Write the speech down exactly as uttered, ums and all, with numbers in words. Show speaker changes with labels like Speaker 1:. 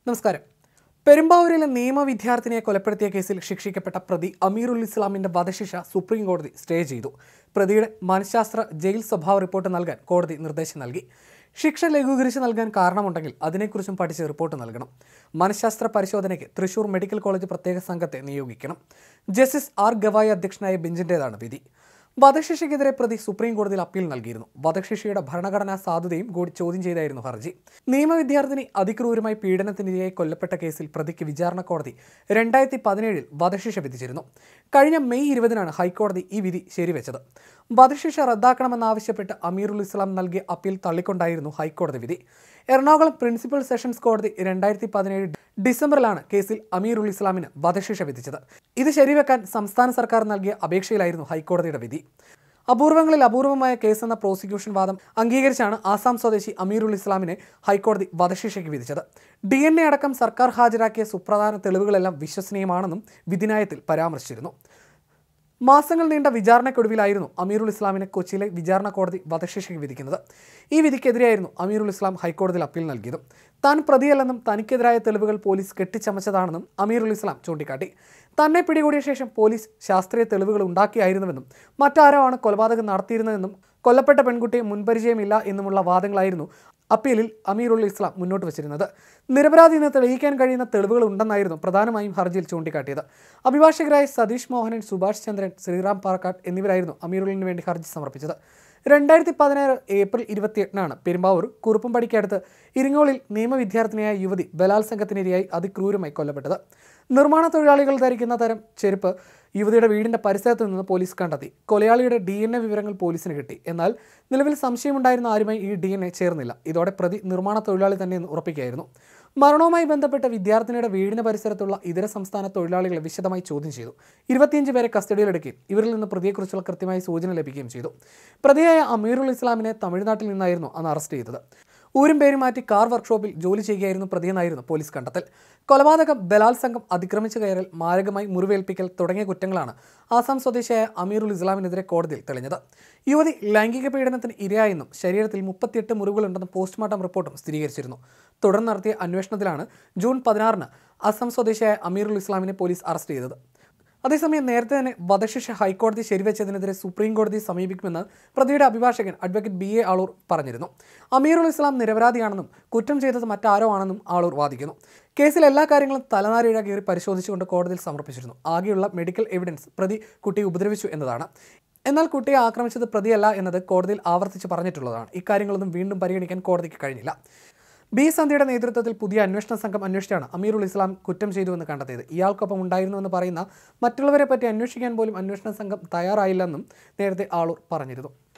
Speaker 1: നമസ്കാരം. പെരുമ്പാവൂരിലെ നിയമ വിദ്യാർത്ഥിനിയെ കൊലപ്പെടുത്തിയ കേസിൽ ശിക്ഷിക്കപ്പെട്ട പ്രതി അമീറുൽ ഇസ്ലാമിന്റെ വധശിക്ഷ സുപ്രീം കോടതി സ്റ്റേ ചെയ്തു. പ്രതിയുടെ മനഃശാസ്ത്ര ജയിൽ സ്വഭാവ റിപ്പോർട്ട് നൽകാൻ കോടതി നിർദ്ദേശം നൽകി. ശിക്ഷ ലഘൂകരിച്ച് നൽകാൻ കാരണമുണ്ടെങ്കിൽ അതിനെക്കുറിച്ചും പഠിച്ച് റിപ്പോർട്ട് നൽകണം. മനഃശാസ്ത്ര പരിശോധനയ്ക്ക് തൃശൂർ മെഡിക്കൽ കോളേജ് പ്രത്യേക സംഘത്തെ നിയോഗിക്കണം. ജസ്റ്റിസ് ആർ ഗവായി അധ്യക്ഷനായ ബെഞ്ചിന്റേതാണ് വിധി. വധശിക്ഷയ്ക്കെതിരെ പ്രതി സുപ്രീം കോടതിയിൽ അപ്പീൽ നൽകിയിരുന്നു. വധശിക്ഷയുടെ ഭരണഘടനാ സാധുതയും കൂടി ചോദ്യം ചെയ്തായിരുന്നു ഹർജി. നിയമ വിദ്യാർത്ഥിനി അതിക്രൂരമായി പീഡനത്തിനിരയായി കൊല്ലപ്പെട്ട കേസിൽ പ്രതിക്ക് വിചാരണ കോടതി രണ്ടായിരത്തി പതിനേഴിൽ വധശിക്ഷ വിധിച്ചിരുന്നു. കഴിഞ്ഞ മെയ് ഇരുപതിനാണ് ഹൈക്കോടതി ഈ വിധി ശരിവെച്ചത്. വധശിക്ഷ റദ്ദാക്കണമെന്നാവശ്യപ്പെട്ട് അമീറുൽ ഇസ്ലാം നൽകിയ അപ്പീൽ തള്ളിക്കൊണ്ടായിരുന്നു ഹൈക്കോടതി വിധി. എറണാകുളം പ്രിൻസിപ്പൽ സെഷൻസ് കോടതി രണ്ടായിരത്തി പതിനേഴ് ഡിസംബറിലാണ് കേസിൽ അമീറുൽ ഇസ്ലാമിന് വധശിക്ഷ വിധിച്ചത്. ഇത് ശരിവെക്കാൻ സംസ്ഥാന സർക്കാർ നൽകിയ അപേക്ഷയിലായിരുന്നു ഹൈക്കോടതിയുടെ വിധി. അപൂർവങ്ങളിൽ അപൂർവമായ കേസെന്ന പ്രോസിക്യൂഷൻ വാദം അംഗീകരിച്ചാണ് ആസാം സ്വദേശി അമീറുൽ ഇസ്ലാമിനെ ഹൈക്കോടതി വധശിക്ഷയ്ക്ക് വിധിച്ചത്. ഡി എൻ എ അടക്കം സർക്കാർ ഹാജരാക്കിയ സുപ്രധാന തെളിവുകളെല്ലാം വിശ്വസനീയമാണെന്നും വിധിന്യായത്തിൽ പരാമർശിച്ചിരുന്നു. മാസങ്ങൾ നീണ്ട വിചാരണയ്ക്കൊടുവിലായിരുന്നു അമീറുൽ ഇസ്ലാമിനെ കൊച്ചിയിലെ വിചാരണ കോടതി വധശിക്ഷയ്ക്ക് വിധിക്കുന്നത്. ഈ വിധിക്കെതിരെയായിരുന്നു അമീറുൽ ഇസ്ലാം ഹൈക്കോടതിയിൽ അപ്പീൽ നൽകിയത്. താൻ പ്രതിയല്ലെന്നും തനിക്കെതിരായ തെളിവുകൾ പോലീസ് കെട്ടിച്ചമച്ചതാണെന്നും അമീറുൽ ഇസ്ലാം ചൂണ്ടിക്കാട്ടി. തന്നെ പിടികൂടിയ ശേഷം പോലീസ് ശാസ്ത്രീയ തെളിവുകൾ ഉണ്ടാക്കിയായിരുന്നുവെന്നും മറ്റാരോ ആണ് കൊലപാതകം നടത്തിയിരുന്നതെന്നും കൊല്ലപ്പെട്ട പെൺകുട്ടിയെ മുൻപരിചയമില്ല എന്നുമുള്ള വാദങ്ങളായിരുന്നു അപ്പീലിൽ അമീറുൽ ഇസ്ലാം മുന്നോട്ട് വച്ചിരുന്നത്. നിരപരാധി എന്ന് തെളിയിക്കാൻ കഴിയുന്ന തെളിവുകൾ ഉണ്ടെന്നായിരുന്നു പ്രധാനമായും ഹർജിയിൽ ചൂണ്ടിക്കാട്ടിയത്. അഭിഭാഷകരായ സതീഷ് മോഹനൻ, സുഭാഷ് ചന്ദ്രൻ, ശ്രീറാം പാറക്കാട് എന്നിവരായിരുന്നു അമീറുലിന് വേണ്ടി ഹർജി സമർപ്പിച്ചത്. രണ്ടായിരത്തി പതിനാറ് ഏപ്രിൽ ഇരുപത്തിയെട്ടിനാണ് പെരുമ്പാവൂർ കുറുപ്പംപടിക്കടുത്ത് ഇരിങ്ങോളിൽ നിയമ വിദ്യാർത്ഥിനിയായ യുവതി ബലാത്സംഗത്തിനിരയായി അതിക്രൂരമായി കൊല്ലപ്പെട്ടത്. നിർമ്മാണ തൊഴിലാളികൾ ധരിക്കുന്ന തരം ചെരുപ്പ് യുവതിയുടെ വീടിന്റെ പരിസരത്ത് നിന്ന് പോലീസ് കണ്ടെത്തി. കൊലയാളിയുടെ ഡി എൻ എ വിവരങ്ങൾ പോലീസിന് കിട്ടി. എന്നാൽ നിലവിൽ സംശയമുണ്ടായിരുന്ന ആരുമായി ഈ ഡി എൻ എ ചേർന്നില്ല. ഇതോടെ പ്രതി നിർമ്മാണ തൊഴിലാളി തന്നെയെന്ന് ഉറപ്പിക്കുകയായിരുന്നു. മരണവുമായി ബന്ധപ്പെട്ട വിദ്യാർത്ഥിനിയുടെ വീടിന് പരിസരത്തുള്ള ഇതര സംസ്ഥാന തൊഴിലാളികളെ വിശദമായി ചോദ്യം ചെയ്തു. ഇരുപത്തിയഞ്ച് പേരെ കസ്റ്റഡിയിലെടുക്കുകയും ഇവരിൽ നിന്ന് പ്രതിയെക്കുറിച്ചുള്ള കൃത്യമായ സൂചന ലഭിക്കുകയും ചെയ്തു. പ്രതിയായ അമീറുൽ ഇസ്ലാമിനെ തമിഴ്നാട്ടിൽ നിന്നായിരുന്നു അന്ന് അറസ്റ്റ് ചെയ്തത്. ഊരും പേരും മാറ്റി കാർ വർക്ക്ഷോപ്പിൽ ജോലി ചെയ്യുകയായിരുന്നു പ്രതിയെന്നായിരുന്നു പോലീസ് കണ്ടെത്തൽ. കൊലപാതകം, ബലാത്സംഗം, അതിക്രമിച്ചു കയറൽ, മാരകമായി മുറിവേൽപ്പിക്കൽ തുടങ്ങിയ കുറ്റങ്ങളാണ് ആസാം സ്വദേശിയായ അമീറുൽ ഇസ്ലാമിനെതിരെ കോടതിയിൽ തെളിഞ്ഞത്. യുവതി ലൈംഗിക പീഡനത്തിന് ഇരയായെന്നും ശരീരത്തിൽ മുപ്പത്തിയെട്ട് മുറിവുകളുണ്ടെന്നും പോസ്റ്റ്മോർട്ടം റിപ്പോർട്ടും സ്ഥിരീകരിച്ചിരുന്നു. തുടർന്ന് നടത്തിയ അന്വേഷണത്തിലാണ് ജൂൺ പതിനാറിന് അസം സ്വദേശിയായ അമീറുൽ ഇസ്ലാമിനെ പോലീസ് അറസ്റ്റ് ചെയ്തത്. അതേസമയം നേരത്തെ തന്നെ വധശിക്ഷ ഹൈക്കോടതി ശരിവെച്ചതിനെതിരെ സുപ്രീം കോടതി സമീപിക്കുമെന്ന് പ്രതിയുടെ അഭിഭാഷകൻ അഡ്വക്കേറ്റ് ബി എ ആളൂർ പറഞ്ഞിരുന്നു. അമീറുൽ ഇസ്ലാം നിരപരാധിയാണെന്നും കുറ്റം ചെയ്തത് മറ്റാരോ ആണെന്നും ആളൂർ വാദിക്കുന്നു. കേസിൽ എല്ലാ കാര്യങ്ങളും തലനാരിഴ കയറി പരിശോധിച്ചുകൊണ്ട് കോടതിയിൽ സമർപ്പിച്ചിരുന്നു. ആകെയുള്ള മെഡിക്കൽ എവിഡൻസ് പ്രതി കുട്ടിയെ ഉപദ്രവിച്ചു എന്നതാണ്. എന്നാൽ കുട്ടിയെ ആക്രമിച്ചത് പ്രതിയല്ല എന്നത് കോടതിയിൽ ആവർത്തിച്ച് പറഞ്ഞിട്ടുള്ളതാണ്. ഇക്കാര്യങ്ങളൊന്നും വീണ്ടും പരിഗണിക്കാൻ കോടതിക്ക് കഴിഞ്ഞില്ല. ബി സന്ധ്യയുടെ നേതൃത്വത്തിൽ പുതിയ അന്വേഷണ സംഘം അന്വേഷിച്ചാണ് അമീറുൽ ഇസ്ലാം കുറ്റം ചെയ്തുവെന്ന് കണ്ടെത്തിയത്. ഇയാൾക്കൊപ്പം ഉണ്ടായിരുന്നുവെന്ന് പറയുന്ന മറ്റുള്ളവരെ പറ്റി അന്വേഷിക്കാൻ പോലും അന്വേഷണ സംഘം തയ്യാറായില്ലെന്നും നേരത്തെ ആളൂർ പറഞ്ഞിരുന്നു.